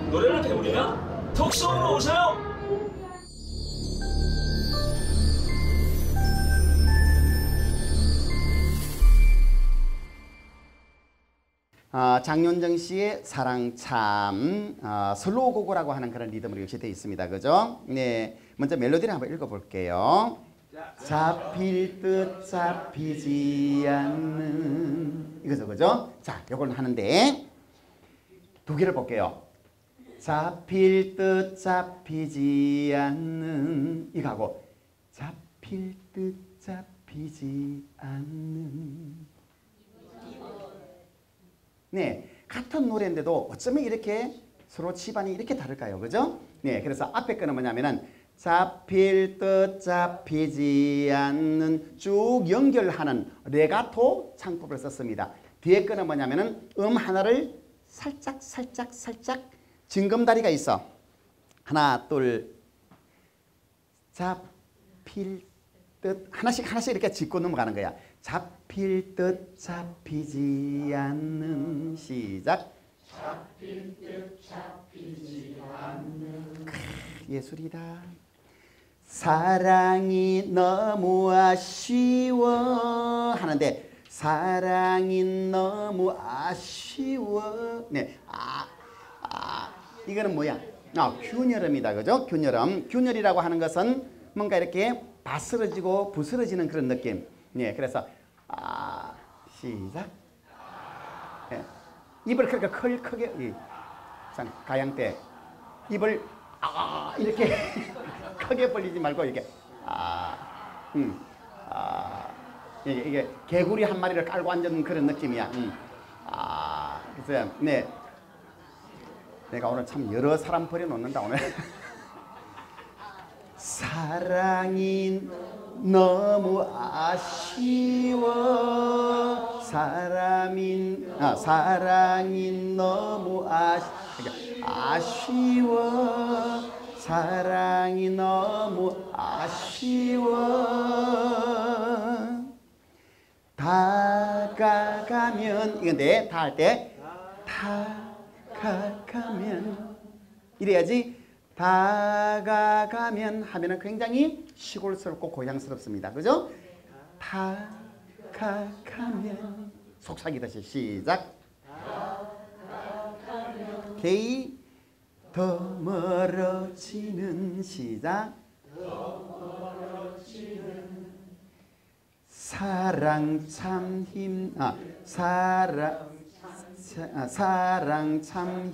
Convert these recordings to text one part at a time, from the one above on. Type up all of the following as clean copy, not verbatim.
노래를 배우려면 톡송으로 오세요. 장윤정 씨의 사랑참 슬로우 고고라고 하는 그런 리듬으로 역시 되어 있습니다. 그죠? 네, 먼저 멜로디를 한번 읽어볼게요. 잡힐 듯 잡히지 않는 이거죠, 그죠? 자, 요걸 하는데 두 개를 볼게요. 잡힐 듯 잡히지 않는 이거하고 잡힐 듯 잡히지 않는 네, 같은 노래인데도 어쩌면 이렇게 서로 치반이 이렇게 다를까요? 그죠? 네, 그래서 앞에 거는 뭐냐면은 잡힐 듯 잡히지 않는 쭉 연결하는 레가토 창법을 썼습니다. 뒤에 거는 뭐냐면은 하나를 살짝 징검다리가 있어. 하나, 둘, 잡힐 듯 하나씩 이렇게 짚고 넘어가는 거야. 잡힐 듯 잡히지 않는 시작. 잡힐 듯 잡히지 않는 예술이다. 사랑이 너무 아쉬워 하는데 사랑이 너무 아쉬워. 네, 이거는 뭐야? 균열음이다, 그죠? 균열음. 균열이라고 하는 것은 뭔가 이렇게 바스러지고 부스러지는 그런 느낌. 네, 그래서 시작. 네. 입을 그렇게 크게 가양 때 입을 이렇게 크게 벌리지 말고 이렇게 이게 개구리 한 마리를 깔고 앉은 그런 느낌이야. 그래서 네, 내가 오늘 참 여러 사람 버려놓는다 오늘. 사랑이 너무 아쉬워. 사랑이 너무 아쉬워. 사랑이 너무 아쉬워. 다가가면 이건데 다 할 때 다가가면 이래야지. 다가가면 하면은 굉장히 시골스럽고 고향스럽습니다. 그죠? 다가가면 속삭이듯이 시작. 오케이. 더 멀어지는 시작. 사랑 참 사랑 참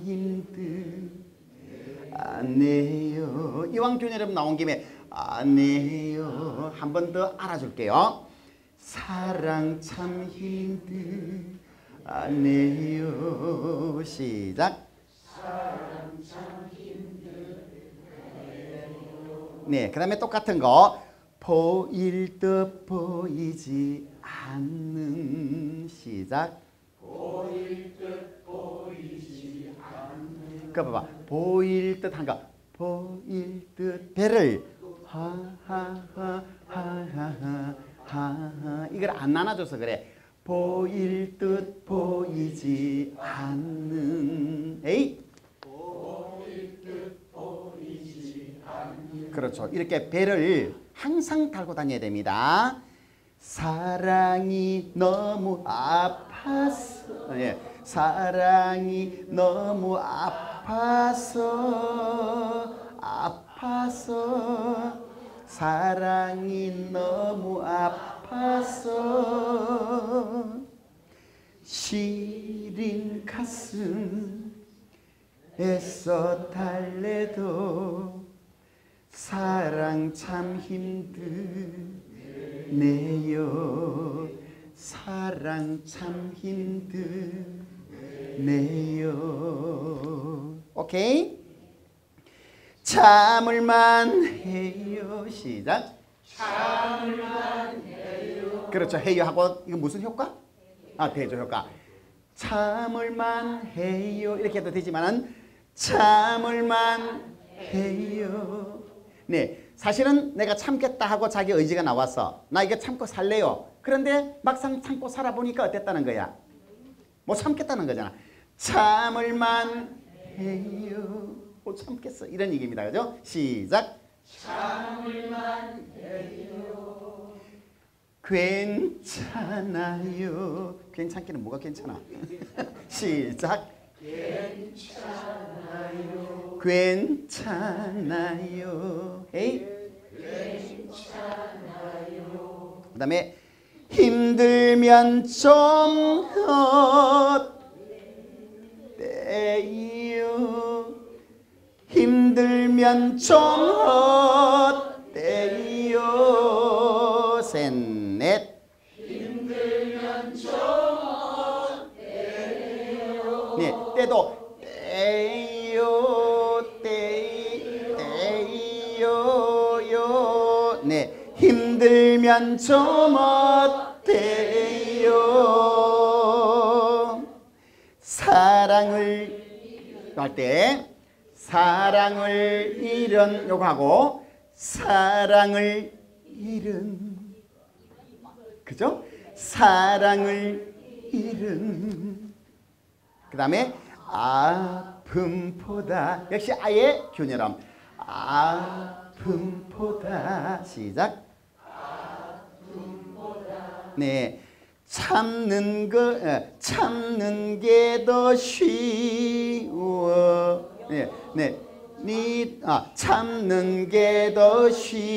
힘드네요. 이왕균 여러분 나온 김에 네요 한 번 더 알아줄게요. 사랑 참 힘드네요. 시작. 사랑 참 힘드네요. 네, 그 다음에 똑같은 거. 보일 듯 보이지 않는 시작. 보일 듯 보이지 않는. 그거 봐봐. 보일 듯 한 거. 보일 듯 배를 하하하하하하 이걸 안 나눠줘서 그래. 보일 듯 보이지 않는. 에이. 보일 듯 보이지 않는. 그렇죠. 이렇게 배를 항상 달고 다녀야 됩니다. 사랑이 너무 아파서. 예. 사랑이 너무 아파서 사랑이 너무 아파서 시린 가슴에서 달래도 사랑 참 힘드네요. 사랑 참 힘드네요. 오케이? 참을만 해요. 시작. 참을만 해요. 그렇죠. 해요 하고 이거 무슨 효과? 대조 효과. 참을만 해요. 이렇게 해도 되지만은 참을만 해요. 네, 사실은 내가 참겠다 하고 자기 의지가 나왔어. 나 이거 참고 살래요. 그런데 막상 참고 살아보니까 어땠다는 거야? 못 참겠다는 거잖아. 참을만 해요. 못 참겠어. 이런 얘기입니다. 그죠? 시작. 참을만 해요. 괜찮아요. 괜찮기는 뭐가 괜찮아? 시작. 괜찮아요. 괜찮아요. 에이? 괜찮아요. 그 다음에 힘들면 좀 어때요? 힘들면 좀 어때요? 셋, 넷. 힘들면 좀 어때요? 네, 때도 때요, 때요, 네, 힘들면 좀 어때요? 사랑을 할 때 사랑을 잃은 요거 하고 사랑을 잃은 그죠? 사랑을 잃은 그 다음에 아픔보다 역시 아의 균열음 아픔보다 시작 네 참는 게 더 쉬워 네, 네. 참는 게 더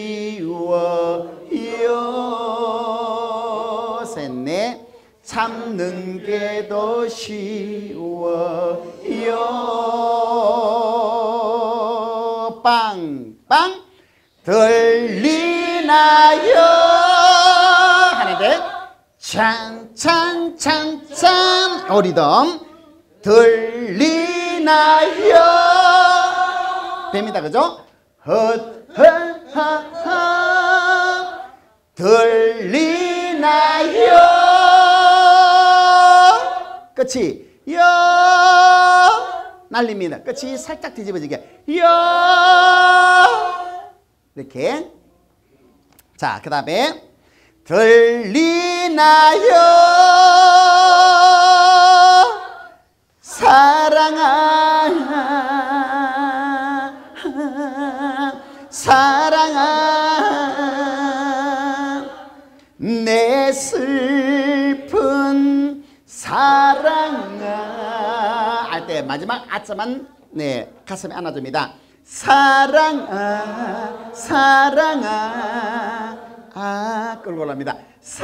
쉬워요. 셋네 참는 게 더 쉬워요. 빵빵 들리나요? 하는데 찬찬찬찬 오리덤 들리나요? 됩니다. 그죠? 헛헛헛 들리나요? 끝이 여 날립니다. 끝이 살짝 뒤집어지게 여 이렇게 자, 그 다음에 들리나요? 사랑아 내 슬픈 사랑아 할 때 마지막 아자만 네 가슴에 안아줍니다. 사랑아 끌고 올라옵니다.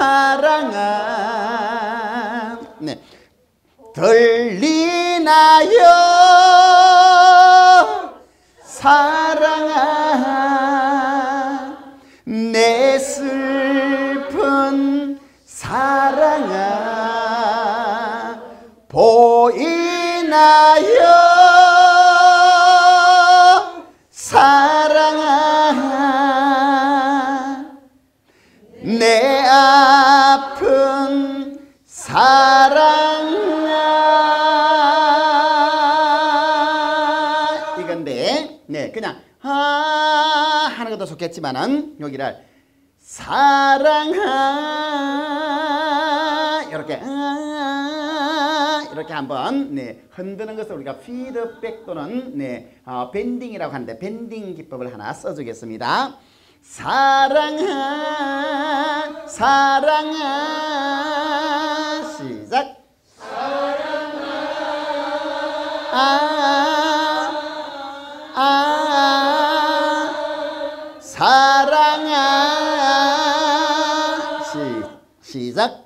사랑아 네 들리나요? 사랑아 내 슬픈 사랑아 보이나요? 사랑아 내 아픈 사랑아 이건데 네 그냥 하는 것도 좋겠지만은 여기를 사랑아 이렇게 한번 네 흔드는 것을 우리가 피드백 또는 네 밴딩이라고 하는데 밴딩 기법을 하나 써주겠습니다. 사랑아 시작 사랑아 시작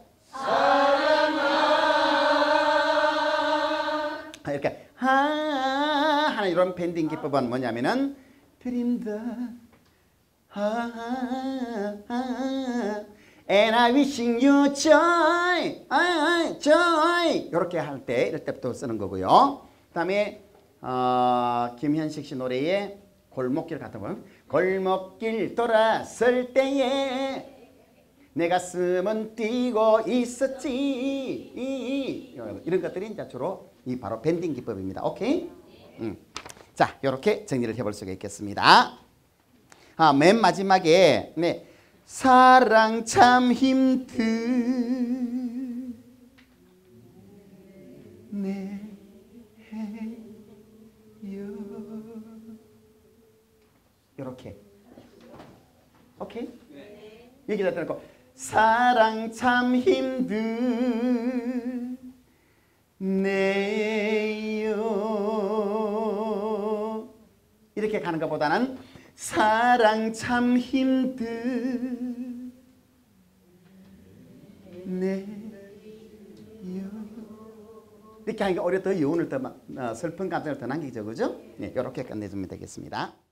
이렇게 하는 이런 밴딩 기법은 뭐냐면은 드린다 and I wishing you joy 이렇게 할 때 이럴 때부터 쓰는 거고요. 그 다음에 김현식 씨 노래에 골목길 같은 거 골목길 돌았을 때에 내 가슴은 뛰고 있었지 이런 것들이 이제 주로 이 바로 밴딩 기법입니다. 오케이? 자, 이렇게 정리를 해볼 수가 있겠습니다. 맨 마지막에 네 사랑 참 힘드네 이렇게. 오케이? 여기다 대놓고 사랑 참 힘드네요. 이렇게 가는 것보다는 사랑 참 힘드네요. 이렇게 하니까 오히려 더 여운을 더 슬픈 감정을 더 남기죠, 그죠? 네, 이렇게 끝내주면 되겠습니다.